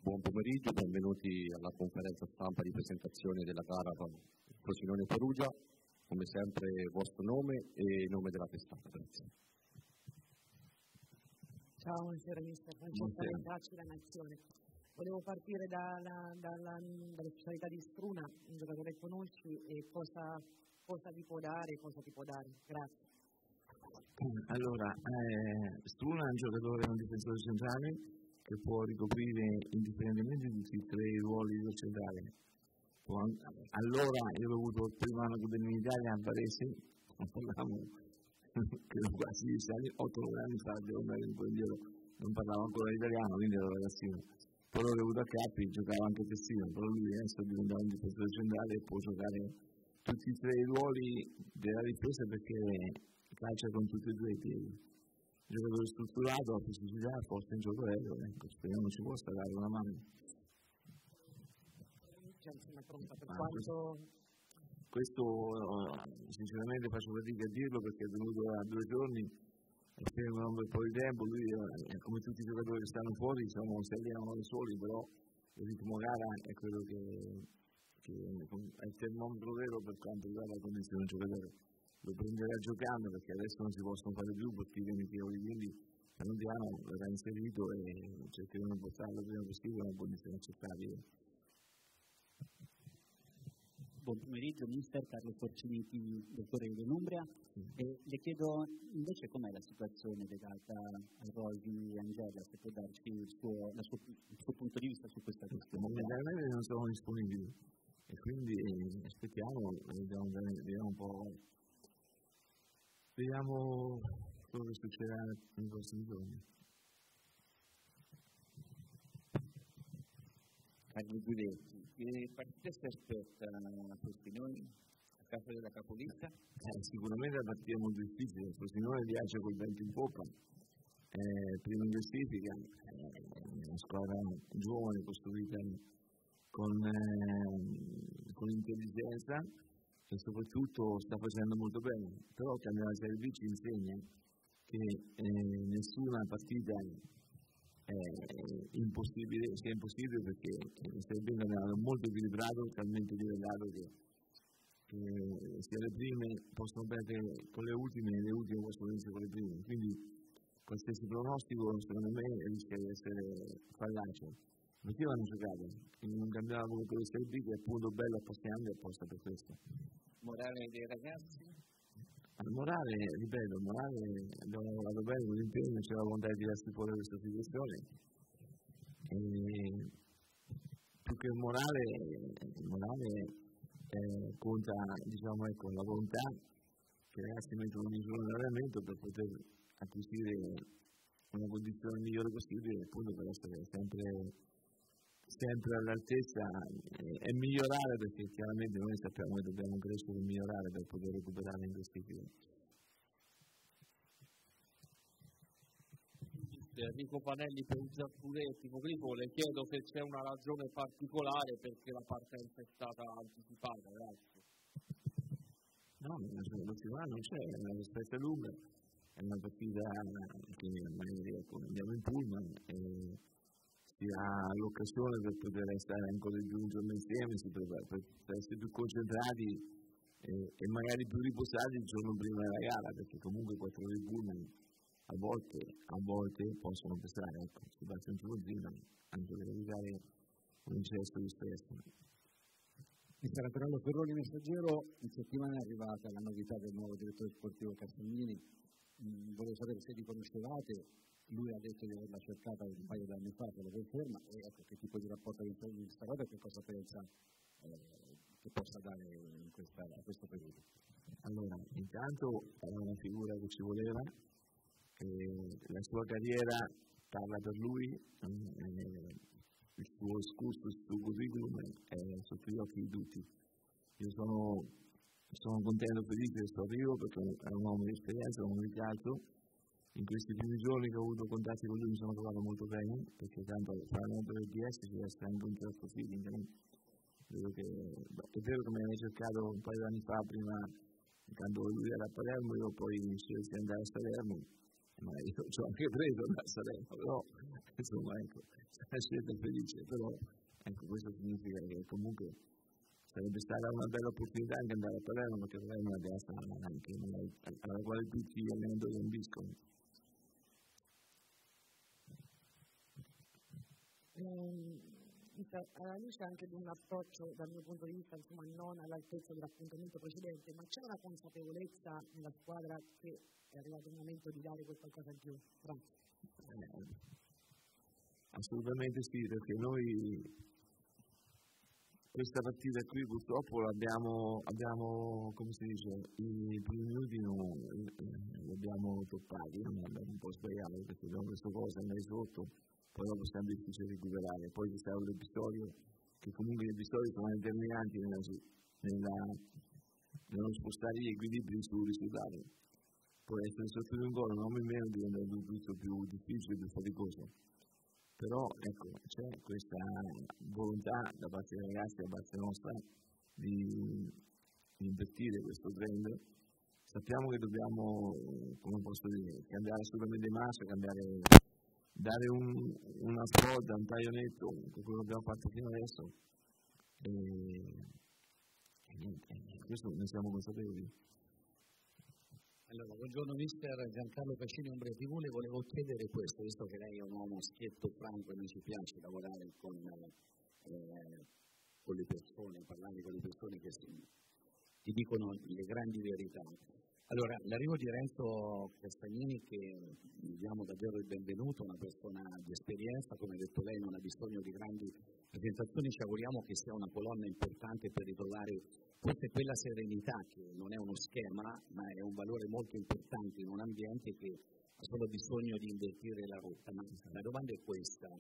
Buon pomeriggio, benvenuti alla conferenza stampa di presentazione della gara Frosinone-Perugia. Come sempre il vostro nome e il nome della testata. Grazie. Ciao, buonasera mister, Francesca Ventacci, La Nazione. Volevo partire dalle specialità di Struna, un giocatore che conosci e cosa ti può dare, cosa ti può dare. Grazie. Allora, Struna è un giocatore, un difensore centrale che può ricoprire indipendentemente di tutti e tre i ruoli del centrale. Allora io ho avuto il primo anno del in Italia a Varese, parlavamo quasi 10 anni, 8 anni fa, non parlavo ancora italiano, quindi ero ragazzino. Poi l'ho avuto a Capri, giocava anche a Tessino, però lui adesso è diventato un difensore centrale e può giocare tutti e tre i ruoli della difesa perché calcia con tutti e due i piedi. Un giocatore strutturato, ha fisicità, forte in gioco aereo, speriamo ci possa dare una mano. Questo sinceramente faccio fatica a dirlo perché è venuto da 2 giorni e fermo un po' di tempo. Lui come tutti i giocatori che stanno fuori si allenano da soli, però il ritmo gara è quello che è il termometro vero per quanto riguarda la condizione del giocatore. Lo prenderà giocando perché adesso non si possono fare più perché i amichevoli, quindi piano piano verrà inserito e cercheremo di portarlo il prima possibile a una condizione accettabile. Buon pomeriggio, mister Carlo Forciniti del Corriere dell'Umbria. Le chiedo invece com'è la situazione legata al ruolo di Angela, se può darci il suo punto di vista su questa questione. Momentanamente non sono disponibili e quindi aspettiamo, vediamo un po'. Vediamo quello che succederà nei prossimi giorni. Carlo Guidetti, che partita si aspetta a Frosinone a casa della capolista? Sicuramente la partita è molto difficile. Frosinone viaggia col vento in poppa, prima in classifica, una squadra giovane costruita con intelligenza e soprattutto sta facendo molto bene, però il campionato Serie B ci insegna che nessuna partita sia impossibile perché il Serie B è un campionato molto equilibrato, talmente livellato che sia le prime possono perdere con le ultime e le ultime possono vincere con le prime, quindi qualsiasi pronostico secondo me rischia di essere fallace. Perché vanno giocate in un campionato come quello del Serie B che è appunto bello appassionante e apposta per questo. Morale dei ragazzi? Il morale, ripeto, abbiamo lavorato bene con l'impegno, c'è la volontà di tirarsi fuori questa situazione. Più che il morale conta la volontà che i ragazzi mettono ogni giorno in allenamento per poter acquisire una condizione migliore possibile, appunto per essere sempre all'altezza e migliorare, perché chiaramente noi sappiamo che dobbiamo crescere e migliorare per poter recuperare in questi film. Enrico Panelli per il Giappuretti, le chiedo se c'è una ragione particolare perché la partenza è stata anticipata. Grazie. No, non c'è, è una aspetta lunga, è una partita che magari andiamo in pullman e si ha l'occasione per poter stare ancora di più un giorno insieme, per essere più concentrati e magari più riposati il giorno prima della gara, perché comunque 4 ore di pullman a volte possono pesare, si parte un giorno prima anche per evitare un eccesso di stress. Mister Antonello Ferroni, Messaggero, in settimana è arrivata la novità del nuovo direttore sportivo Castagnini. Volevo sapere se li conoscevate. Lui ha detto di averla cercata un paio di anni fa, se lo conferma, e ecco che tipo di rapporto di questa cosa e che cosa pensa che possa dare a questo periodo. Allora, intanto è una figura che ci voleva, la sua carriera parla per lui, il suo excursus, il suo curriculum è sotto gli occhi di tutti. Io sono contento e felice del suo arrivo perché è un uomo di esperienza, un uomo di calcio. In questi primi giorni che ho avuto contatti con lui mi sono trovato molto bene, perché tanto parlando del DS ci deve essere anche un certo feeling. È vero che mi aveva cercato un paio di anni fa, prima quando lui era a Palermo, io poi scelsi di andare a Salerno, ma io ci ho anche preso da Salerno, però insomma, ecco, è una scelta felice, però ecco, questo significa che comunque sarebbe stata una bella opportunità anche andare a Palermo, perché Palermo è una piazza anche alla quale tutti gli allenatori ambiscono. Alla luce anche di un approccio dal mio punto di vista insomma non all'altezza dell'appuntamento precedente, ma c'è una consapevolezza nella squadra che è arrivato il momento di dare quel qualcosa in più? Assolutamente sì, perché noi questa partita qui purtroppo abbiamo come si dice, i primi minuti li abbiamo toppati, abbiamo un po' sbagliato perché abbiamo questo cosa, andare sotto, poi dopo è sempre difficile recuperare. Poi c'è stato l'episodio, che comunque gli episodi sono determinanti nello spostare gli equilibri sul risultato. Poi essere sotto di un gol, un uomo in meno diventa tutto più difficile, più faticoso. Però ecco, c'è questa volontà da parte dei ragazzi, da parte nostra, di invertire questo trend. Sappiamo che dobbiamo, come posso dire, cambiare assolutamente marcia, dare una svolta, un taglio netto con quello che abbiamo fatto fino adesso. E niente, questo ne siamo consapevoli. Allora, buongiorno mister Giancarlo Cascini, Umbria TV, le volevo chiedere questo, visto che lei è un uomo schietto, franco e non ci piace lavorare con le persone, parlare con le persone che ti dicono le grandi verità. Allora, l'arrivo di Renzo Castagnini, che gli diamo davvero il benvenuto, una persona di esperienza, come ha detto lei non ha bisogno di grandi presentazioni, ci auguriamo che sia una colonna importante per ritrovare forse quella serenità che non è uno schema, ma è un valore molto importante in un ambiente che ha solo bisogno di invertire la rotta. Ma la domanda è questa.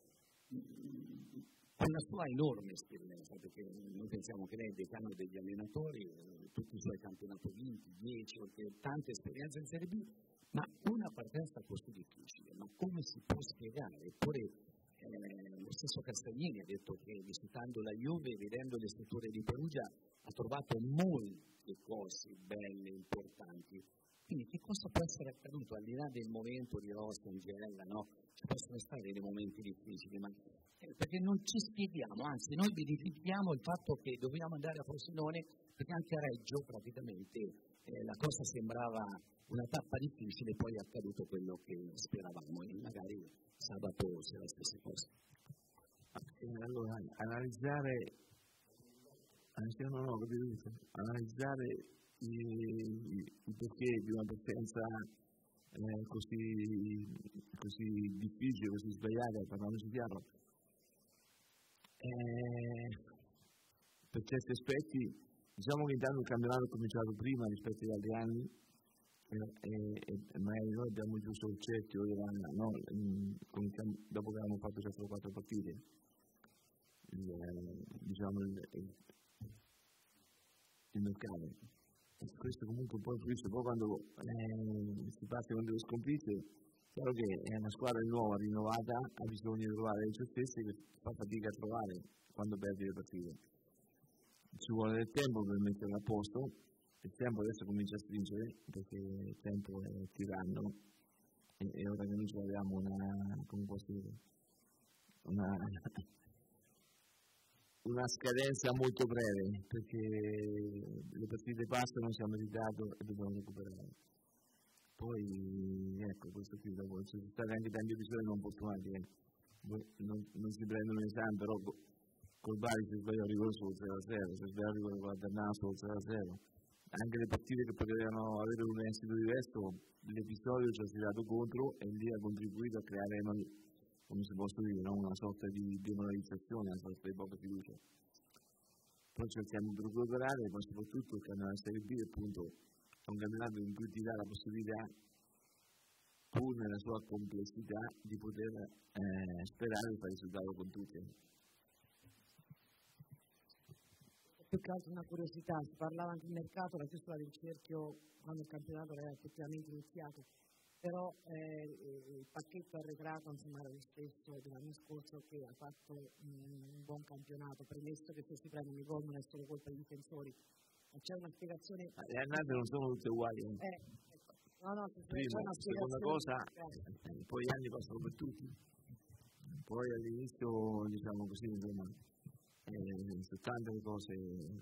Con la sua enorme esperienza, perché noi pensiamo che lei è decano degli allenatori, tutti i suoi campionati vinti, 10, tante esperienze in Serie B, ma una partenza così difficile, ma come si può spiegare? Eppure lo stesso Castagnini ha detto che visitando la Juve e vedendo le strutture di Perugia ha trovato molte cose belle, importanti. Quindi che cosa può essere accaduto al di là del momento di Rossi, Angela, no? Ci possono stare dei momenti difficili, ma perché non ci spieghiamo, anzi noi verifichiamo il fatto che dobbiamo andare a Frosinone, perché anche a Reggio praticamente la cosa sembrava una tappa difficile, poi è accaduto quello che speravamo e magari sabato sia la stessa cosa. Allora, analizzare il perché di una partenza così difficile, così sbagliata, parliamoci chiaro, per certi aspetti diciamo che intanto il campionato è cominciato prima rispetto agli altri anni e magari noi abbiamo chiuso il cerchio dopo che avevamo fatto 4 partite, diciamo il mercato. Questo comunque un po' influisce, poi quando si parte con delle sconfitte, chiaro che è una squadra nuova, rinnovata, ha bisogno di trovare le certezze che fa fatica a trovare quando perdi le partite. Ci vuole del tempo per metterla a posto, il tempo adesso comincia a stringere perché il tempo è tiranno e ora che noi ci abbiamo una scadenza molto breve, perché le partite passano, siamo in ritardo e dobbiamo recuperare. Poi ecco, questo qui dopo ci sono stati anche tanti episodi non fortunati, non si prendono in esame, però col Bari si sbagliò il rigore sul 0-0, si sbagliò il rigore con la Ternana sul 0-0. Anche le partite che potevano avere un esito diverso, l'episodio ci ha tirato contro e lì ha contribuito a creare, come si può dire, una sorta di demoralizzazione, una sorta di poca fiducia. Poi cerchiamo di recuperare, ma soprattutto il campionato Serie B appunto è un campionato in cui ti dà la possibilità, pur nella sua complessità, di poter sperare di fare risultato con tutti. Più che altro una curiosità, si parlava anche di mercato, la chiusura del cerchio quando il campionato era effettivamente iniziato, però il pacchetto arretrato insomma, era lo stesso dell'anno scorso, che ha fatto un buon campionato, premesso che se si prendono i gol non è solo colpa dei difensori. C'è una spiegazione. Le annate non sono tutte uguali. No, prima, seconda cosa, poi gli anni passano per tutti. Poi all'inizio, diciamo così, insomma, su tante cose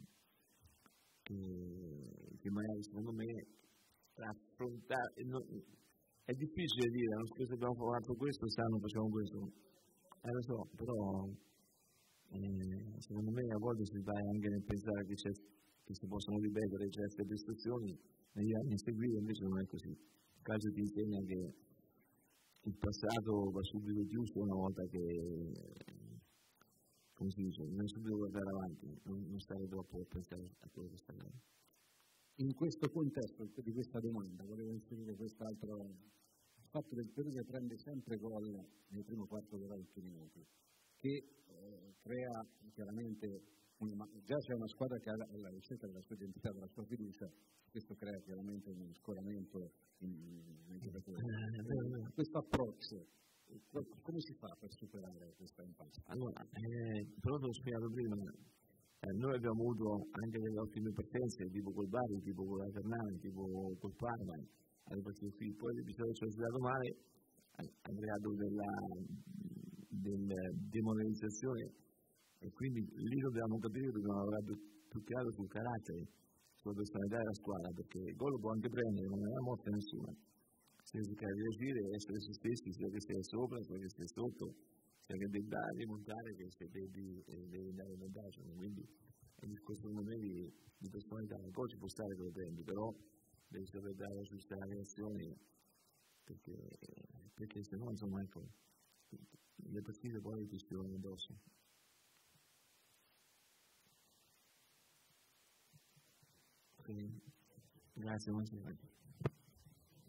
che magari secondo me affrontare, è difficile dire, l'anno scorso abbiamo fatto questo, quest'anno facciamo questo, lo so, però secondo me a volte si sbaglia anche nel pensare che si possono ripetere certe prestazioni negli anni a seguire, invece non è così. Il calcio ti insegna che il passato va subito chiuso una volta che, come si dice, non subito guardare avanti, non stare troppo a pensare a quello che sta accadendo. In questo contesto di questa domanda volevo inserire quest'altro, il fatto del Perugia prende sempre gol nel primo quarto d'ora e 8 minuti, che crea chiaramente, già c'è una squadra che ha la ricerca della sua identità, della sua fiducia, questo crea chiaramente un scoramento nei giocatori. Questo approccio, come si fa per superare questa impasse? Allora, però l'ho spiegato prima, noi abbiamo avuto anche delle ottime partenze, tipo col Bari, tipo con la Ternana, tipo col Parma, alle partite qui. Poi l'episodio ci ha giocato male, ha creato della demoralizzazione e quindi lì dobbiamo capire, dobbiamo lavorare più che altro sul carattere, sulla personalità della squadra, perché il gol lo può anche prendere, non è una morte a nessuno. Si deve cercare di reagire e essere se stessi, sia che stia sopra, sia che stia sotto, sia che devi dare, montare, che se devi dare il vantaggio. Quindi è un discorso secondo me di personalità. Il gol ci può stare che lo prendi, però devi saper dare la giusta reazione, perché se no, insomma, ecco, le partite poi ti sfiorano addosso. Grazie,